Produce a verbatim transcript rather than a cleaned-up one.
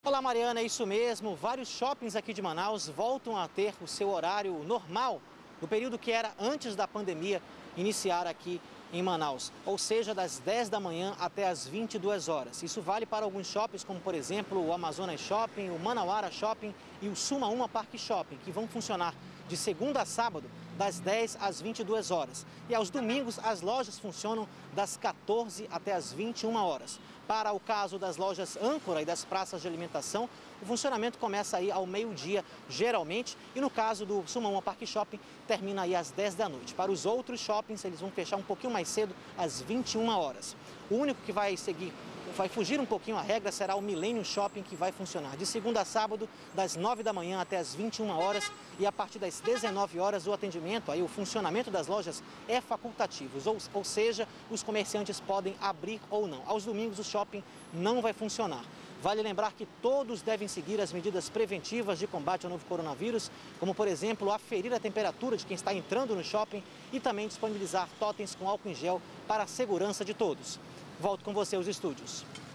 Olá, Mariana, é isso mesmo. Vários shoppings aqui de Manaus voltam a ter o seu horário normal, do período que era antes da pandemia iniciar aqui em Manaus, ou seja, das dez da manhã até as vinte e duas horas. Isso vale para alguns shoppings, como por exemplo o Amazonas Shopping, o Manauara Shopping e o Sumaúma Park Shopping, que vão funcionar de segunda a sábado, das dez às vinte e duas horas. E aos domingos, as lojas funcionam das quatorze até as vinte e uma horas. Para o caso das lojas âncora e das praças de alimentação, o funcionamento começa aí ao meio-dia, geralmente, e no caso do Sumaúma Park Shopping, termina aí às dez da noite. Para os outros shoppings, eles vão fechar um pouquinho mais cedo, às vinte e uma horas. O único que vai seguir, vai fugir um pouquinho a regra, será o Millennium Shopping, que vai funcionar de segunda a sábado, das nove da manhã até as vinte e uma horas, e a partir das dezenove horas o atendimento, aí o funcionamento das lojas é facultativo, ou, ou seja, os comerciantes podem abrir ou não. Aos domingos o shopping não vai funcionar. Vale lembrar que todos devem seguir as medidas preventivas de combate ao novo coronavírus, como, por exemplo, aferir a temperatura de quem está entrando no shopping e também disponibilizar totens com álcool em gel para a segurança de todos. Volto com você aos estúdios.